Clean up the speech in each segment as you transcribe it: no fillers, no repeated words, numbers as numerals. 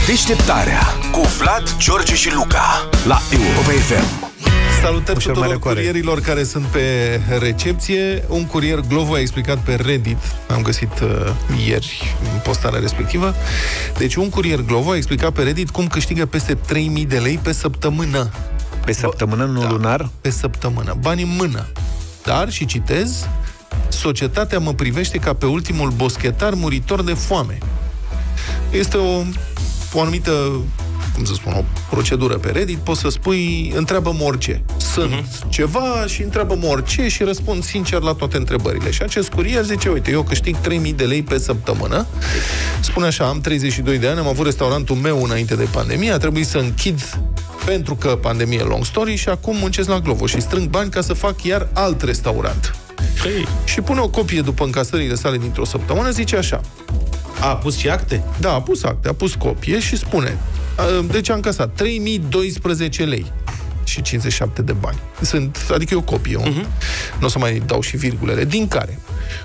Deșteptarea cu Vlad, George și Luca la Europa FM. Salutări tuturor curierilor care sunt pe recepție. Un curier Glovo a explicat pe Reddit, am găsit ieri postarea respectivă. Deci un curier Glovo a explicat pe Reddit cum câștigă peste 3000 de lei pe săptămână. Pe săptămână, nu lunar? Pe săptămână, bani în mână. Dar, și citez, societatea mă privește ca pe ultimul boschetar muritor de foame. Este o anumită, cum să spun, o procedură pe Reddit, poți să spui, întreabă-mă orice. Sunt ceva și întreabă-mă orice și răspund sincer la toate întrebările. Și acest curier zice, uite, eu câștig 3000 de lei pe săptămână. Spune așa, am 32 de ani, am avut restaurantul meu înainte de pandemie, a trebuit să închid pentru că pandemie, long story, și acum muncesc la Glovo și strâng bani ca să fac iar alt restaurant. Și pune o copie după încasările sale dintr-o săptămână, zice așa. A pus și acte? Da, a pus acte, a pus copie și spune, deci a încasat 3012 lei și 57 de bani. Adică e o copie, nu o să mai dau și virgulele, din care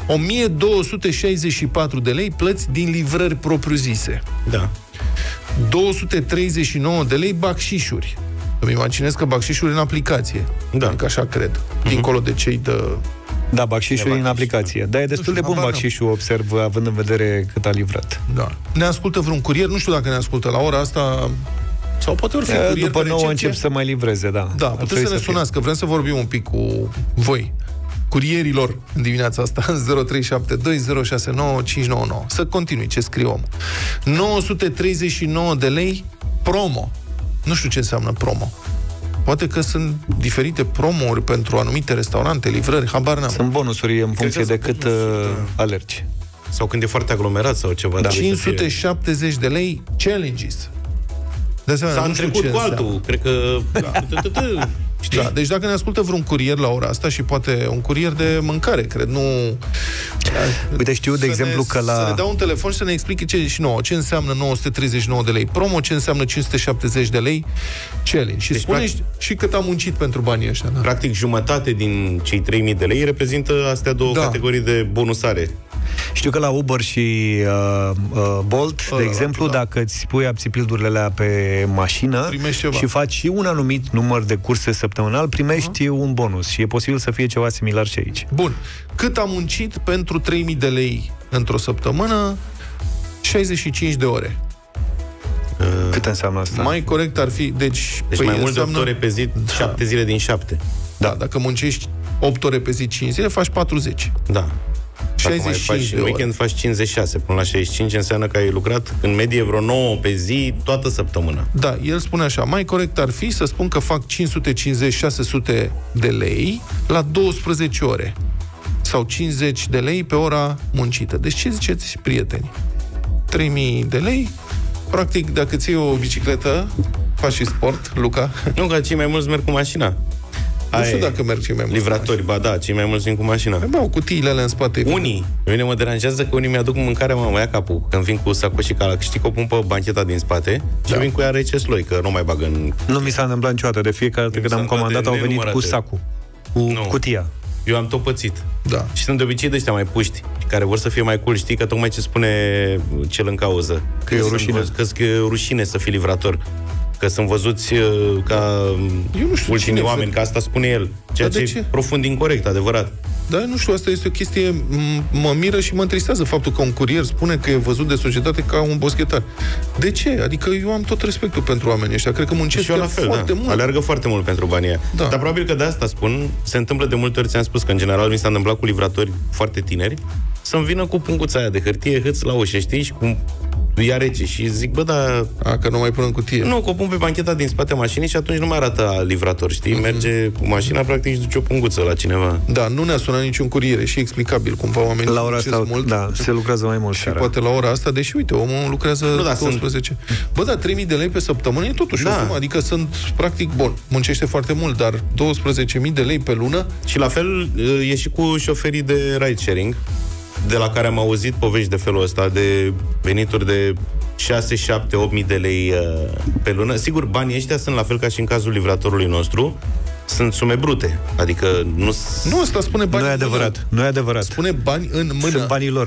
1264 de lei plăți din livrări propriu-zise. Da. 239 de lei bacșișuri. Îmi imaginez că bacșișuri în aplicație. Da. Adică așa cred. Dincolo de cei de... Da, bacșișul în aplicație. Dar e destul de bun bacșișul, observ, având în vedere cât a livrat. Da. Ne ascultă vreun curier, nu știu dacă ne ascultă la ora asta, sau poate ori fi curier. După 9 încep să mai livreze, da. Da, puteți să ne sunați, că vrem să vorbim un pic cu voi, curierilor, în dimineața asta, în 0372069599. Să continui ce scrie omul. 939 de lei promo. Nu știu ce înseamnă promo. Poate că sunt diferite promouri pentru anumite restaurante, livrări, habar n-am. Sunt bonusuri în funcție de cât alergi. Sau când e foarte aglomerat sau ceva. Da. 570 de lei challenges. De asemenea, s-a întrecut cu altul, cred că... Da, deci dacă ne ascultă vreun curier la ora asta și poate un curier de mâncare, cred, nu... Uite, știu, de exemplu, că la... Să ne dau un telefon și să ne explice ce înseamnă 939 de lei promo, ce înseamnă 570 de lei challenge. Și deci, spune și cât am muncit pentru banii ăștia. Da. Practic, jumătate din cei 3000 de lei reprezintă astea două categorii de bonusare. Știu că la Uber și Bolt, de exemplu, dacă îți pui apțipildurile alea pe mașină și faci și un anumit număr de curse săptămânal, primești un bonus și e posibil să fie ceva similar și aici. Bun. Cât am muncit pentru 3000 de lei într-o săptămână? 65 de ore. Cât înseamnă asta? Mai corect ar fi... Deci mai mult de 8 ore pe zi, 7 zile din 7. Da, dacă muncești 8 ore pe zi, 5 zile, faci 40. Da. 65 de ore. În weekend faci 56 până la 65, înseamnă că ai lucrat în medie vreo 9 pe zi toată săptămâna. Da, el spune așa, mai corect ar fi să spun că fac 550-600 de lei la 12 ore. Sau 50 de lei pe ora muncită. Deci ce ziceți, prieteni? 3000 de lei? Practic, dacă ții o bicicletă, faci și sport, Luca? Nu, că cei mai mulți merg cu mașina. Nu știu dacă merg cei mai mulți. Livratori, ba da, cei mai mulți vin cu mașina. Bă, cutiile alea în spate. Unii. Pe mine mă deranjează că unii mi-aduc mâncarea, mă ia capul. Când vin cu sacoșica, știi că o pun pe bancheta din spate și vin cu ea rece sloi, că nu mai bag în... Nu mi s-a întâmplat niciodată. De fiecare dată când am comandat au venit cu sacul, cu cutia. Eu am tot pățit. Da. Și sunt de obicei de ăștia mai puști, care vor să fie mai cool, știi, că tocmai ce spune cel în cauză. Că e o rușine. Că e o rușine să fii livrator. Că sunt văzuți ca ultimii oameni, că asta spune el. Ceea ce e profund incorect, adevărat. Da, nu știu, asta este o chestie, mă miră și mă întristează faptul că un curier spune că e văzut de societate ca un boschetar. De ce? Adică eu am tot respectul pentru oamenii ăștia, cred că muncesc foarte mult. Alergă foarte mult pentru banii ăia. Da. Dar probabil că de asta spun, se întâmplă de multe ori, ți-am spus că în general mi s-a întâmplat cu livratori foarte tineri, să-mi vină cu punguța aia de hârtie, hâț la ușă, știi, și cu ea rece și zic, bă, da... că nu mai pun în cutie. Nu, că o pun pe bancheta din spate mașinii și atunci nu mai arată livrator, știi? Merge cu mașina, practic, și duce o punguță la cineva. Da, nu ne-a sunat niciun curier, e și explicabil cumva oamenii la ora asta, mult. Da, se lucrează mai mult. Și poate la ora asta, deși, uite, omul lucrează 12. Bă, da, 3000 de lei pe săptămână e totuși o sumă, adică sunt, practic, bun, muncește foarte mult, dar 12.000 de lei pe lună. Și la fel e și cu șoferii de ride-sharing, de la care am auzit povești de felul ăsta, de venituri de 6, 7, 8.000 de lei pe lună. Sigur, banii ăștia sunt la fel ca și în cazul livratorului nostru, sunt sume brute. Adică nu... Nu, ăsta spune bani în mână. Nu e adevărat. Spune bani în mână. Sunt banii lor.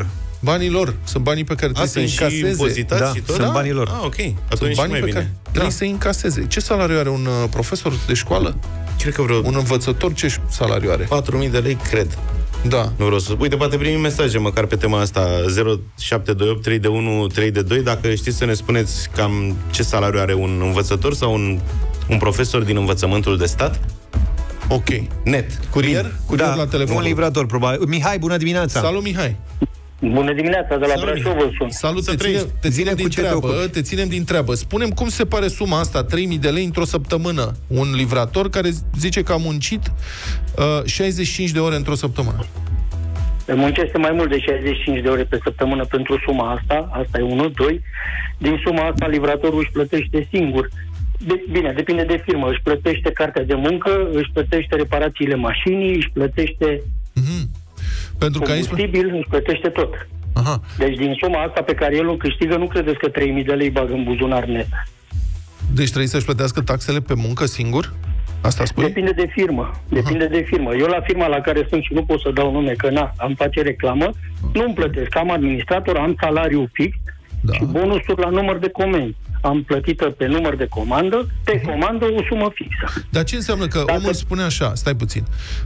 Banii lor. Sunt banii pe care trebuie să-i încaseze. Impozitați și tot? Sunt banii lor. Ok. Atunci banii pe care trebuie să-i încaseze. Ce salariu are un profesor de școală? Cred că un învățător, ce salariu are? 4.000 de lei, cred. Da. Nu vreau să... Uite, poate primim mesaje măcar pe tema asta. 0728 321 322. Dacă știți să ne spuneți cam ce salariu are un învățător sau un profesor din învățământul de stat. Ok. Net. Curier la telefon. Un livrator, probabil. Mihai, bună dimineața! Salut, Mihai! Bună dimineața, de la Brașov vă sun. Salut, te ținem din treabă. Spune-mi cum se pare suma asta, 3.000 de lei într-o săptămână. Un livrator care zice că a muncit 65 de ore într-o săptămână. Muncește mai mult de 65 de ore pe săptămână pentru suma asta. Asta e 1, 2. Din suma asta, livratorul își plătește singur. Bine, depinde de firmă. Își plătește cartea de muncă, își plătește reparațiile mașinii, își plătește pentru combustibil, își plătește tot. Aha. Deci din suma asta pe care el o câștigă, nu credeți că 3.000 de lei bagă în buzunar net. Deci trebuie să-și plătească taxele pe muncă singur? Asta spui? Depinde de firmă. Depinde de firmă. Eu la firma la care sunt și nu pot să dau nume, că am face reclamă, nu îmi plătesc. Am administrator, am salariu fix și bonusuri la număr de comenzi. Am plătită pe număr de comandă, pe comandă o sumă fixă. Dar ce înseamnă că omul spune așa, stai puțin,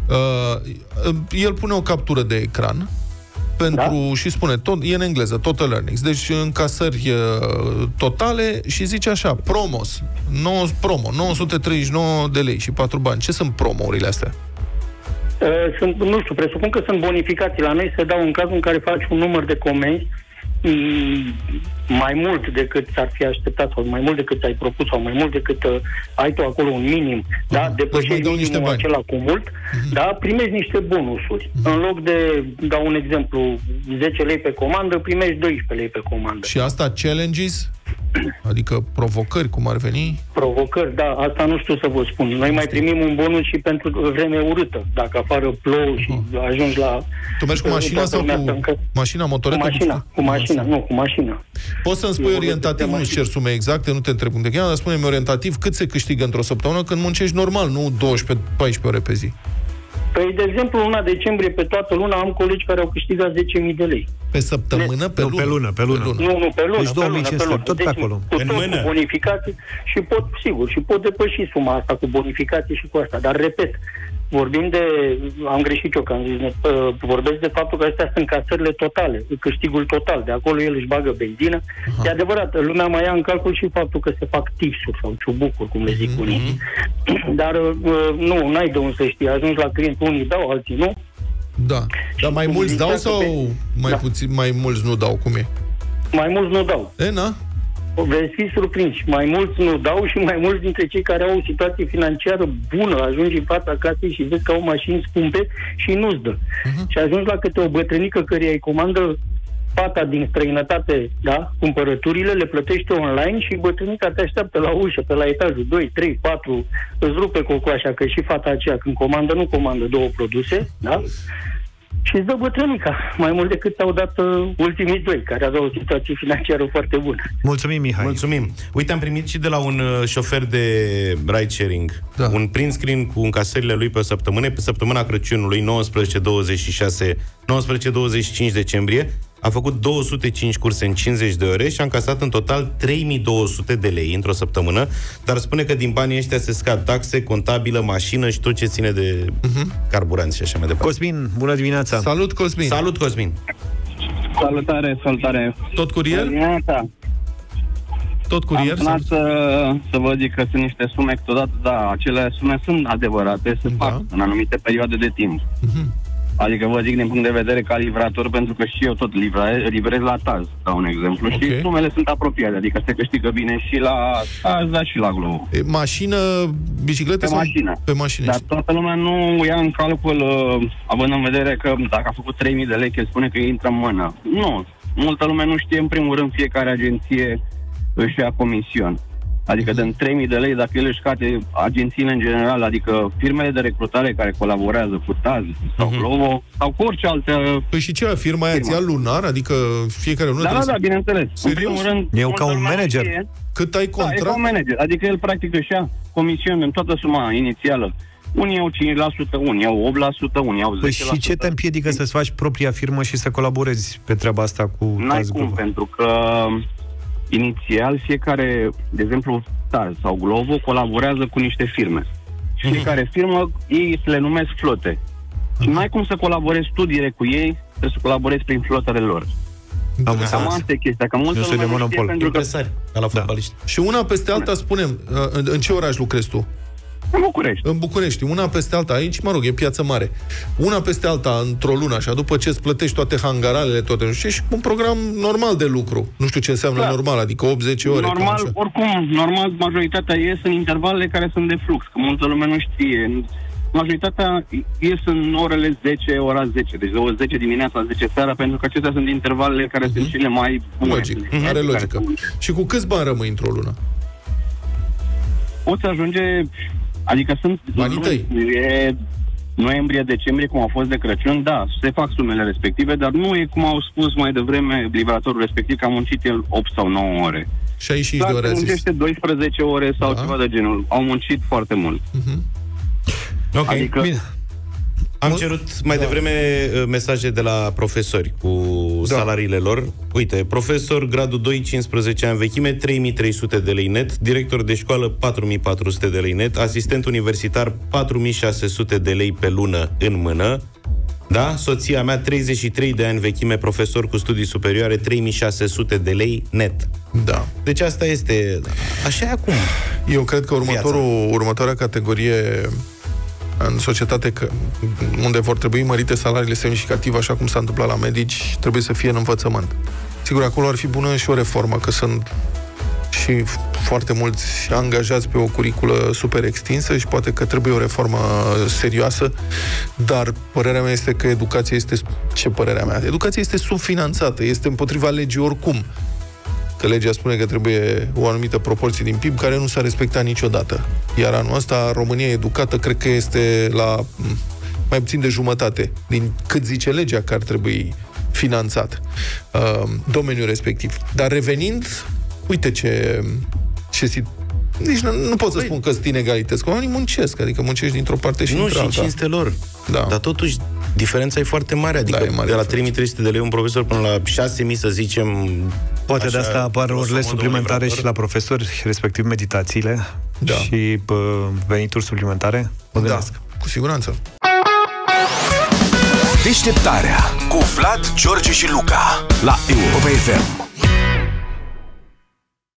el pune o captură de ecran și spune, e în engleză, total earnings, deci încasări totale și zice așa, promo, 939 de lei și 4 bani. Ce sunt promourile astea? Nu știu, presupun că sunt bonificații. La noi se dau în cazul în care faci un număr de comenzi mai mult decât s-ar fi așteptat sau mai mult decât ai propus sau mai mult decât ai tu acolo un minim, da, depășești minimul acela cu mult, da, primești niște bonusuri. În loc de, dau un exemplu, 10 lei pe comandă, primești 12 lei pe comandă. Și asta challenges? Adică provocări, cum ar veni? Provocări, da, asta nu știu să vă spun. Noi mai primim un bonus și pentru vreme urâtă. Dacă afară plouă și ajungi la... Tu mergi cu mașina sau cu mașina, motoretă? Cu mașina. Poți să-mi spui orientativ, nu-ți cer sume exacte, nu te întreb cum te cheamă, dar spune-mi orientativ cât se câștigă într-o săptămână când muncești normal, nu 12-14 ore pe zi. Păi, de exemplu, luna decembrie, pe toată luna, am colegi care au câștigat 10.000 de lei. Pe săptămână? Pe lună. Nu, pe lună. Deci 2500, tot pe acolo. Cu bonificații și pot depăși suma asta cu bonificații și cu asta. Dar, repet, vorbim de... Am greșit eu că am zis, vorbesc de faptul că astea sunt casările totale, câștigul total. De acolo el își bagă benzină. E adevărat, lumea mai ia în calcul și faptul că se fac tipsuri sau ciubucuri, cum le zic unii. Dar nu, n-ai de unde să știi. Ajungi la client, unii dau, alții nu. Da. Dar mai mulți dau sau mai mulți nu dau? Cum e? Mai mulți nu dau. Veți fi surprinși. Mai mulți nu dau și mai mulți dintre cei care au o situație financiară bună ajungi în fața casei și vezi că au mașini scumpe și nu-ți dă. Și ajungi la câte o bătrânică căreia îi comandă fata din străinătate, da, cumpărăturile, le plătește online și bătrânica te așteaptă la ușă, pe la etajul 2, 3, 4, îți rupe cocoașa, că și fata aceea când comandă, nu comandă 2 produse, da? Și îți dă bătrânica, mai mult decât ți-au dat ultimii 2, care aveau o situație financiară foarte bună. Mulțumim, Mihai. Mulțumim. Uite, am primit și de la un șofer de ride-sharing un print screen cu încasările lui pe săptămână, pe săptămâna Crăciunului, 19-25 decembrie. A făcut 205 curse în 50 de ore și a încasat în total 3200 de lei într-o săptămână, dar spune că din banii ăștia se scad taxe, contabilă, mașină și tot ce ține de carburanți și așa mai departe. Cosmin, bună dimineața! Salut, Cosmin! Salut, Cosmin! Salutare! Tot curier? Tot curier? Am sunat să vă zic că sunt niște sume câteodată, da, acele sume sunt adevărate, se fac în anumite perioade de timp. Adică vă zic din punct de vedere ca livrator, pentru că și eu tot livrez la Taz, ca un exemplu, și sumele sunt apropiate, adică se câștigă bine și la Taz, dar și la Glovo. Mașină, bicicletă sau? Pe mașină. Dar toată lumea nu ia în calcul, având în vedere că dacă a făcut 3.000 de lei, el spune că intră în mână. Nu, multă lume nu știe, în primul rând, fiecare agenție își ia comision. Adică de 3.000 de lei, dacă el își scade agențiile în general, adică firmele de recrutare care colaborează cu Taz sau Glovo sau cu orice altă... Păi și ce, firma aia ți ia lunar? Adică fiecare lună... Da, bineînțeles. Serios? Eu ca un manager? Cât ai contract? Da, e ca un manager. Adică el practic își ia comision în toată suma inițială Unii au 5%, unii au 8%, unii au 10%. Păi și ce te împiedică să-ți faci propria firmă și să colaborezi pe treaba asta cu N-ai cum, pentru că inițial fiecare, de exemplu, Taz sau Glovo colaborează cu niște firme. Fiecare firmă, ei se le numesc flote. Și n-ai cum să colaborezi tu direct cu ei, trebuie să colaborezi prin flotele lor. Cam asta e chestia, că multă lume nu știe, pentru că... ca la fotbaliști. Și una peste alta, spunem, în ce oraș lucrezi tu? În București. În București. Una peste alta, aici, mă rog, e piață mare. Una peste alta, într-o lună, așa, după ce îți plătești toate hangaralele, toate, nu știu, și un program normal de lucru. Nu știu ce înseamnă normal, adică 80 ore. Normal, oricum, normal, majoritatea ies în intervalele care sunt de flux, că multă lume nu știe. Majoritatea ies în orele 10, ora 10, deci de 10 dimineața, 10 seara, pentru că acestea sunt intervalele care sunt cele mai bune. Logic, are logică. Și cu câți bani rămâi într-o lună? Poți ajunge, adică sunt banii tăi. Noiembrie, decembrie, cum a fost de Crăciun, da, se fac sumele respective, dar nu e cum au spus mai devreme livratorul respectiv, că a muncit el 8 sau 9 ore. 65 de ore, muncește 12 ore sau ceva de genul. Au muncit foarte mult. Ok, adică... bine. Am cerut mai devreme mesaje de la profesori cu salariile lor. Uite, profesor, gradul 2, 15 ani vechime, 3.300 de lei net, director de școală, 4.400 de lei net, asistent universitar, 4.600 de lei pe lună în mână. Da? Soția mea, 33 de ani vechime, profesor cu studii superioare, 3.600 de lei net. Da. Deci asta este... Așa e acum. Eu cred că următoarea categorie în societate, unde vor trebui mărite salariile semnificativ, așa cum s-a întâmplat la medici, trebuie să fie în învățământ. Sigur, acolo ar fi bună și o reformă, că sunt și foarte mulți angajați pe o curiculă super extinsă și poate că trebuie o reformă serioasă, dar părerea mea este că educația este... Ce părerea mea? Educația este subfinanțată, este împotriva legii oricum. Că legea spune că trebuie o anumită proporție din PIB care nu s-a respectat niciodată. Iar anul ăsta România educată cred că este la mai puțin de jumătate din cât zice legea că ar trebui finanțat domeniul respectiv. Dar revenind, uite ce nici nu pot să spun că sunt inegalități, că oamenii muncesc, adică muncești dintr-o parte și într-alta. Nu, și cinste lor. Da. Dar totuși diferența e foarte mare, adică de la 3.300 de lei un profesor până la 6.000, să zicem. Poate așa, de asta apar orele suplimentare și la profesori, respectiv meditațiile și venituri suplimentare. Mă gândesc. Cu siguranță. Deșteptarea cu Vlad, George și Luca la Europa FM.